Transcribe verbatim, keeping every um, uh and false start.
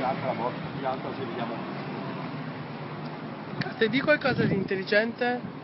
alta la borsa, più alta, così vediamo. Se di qualcosa di intelligente?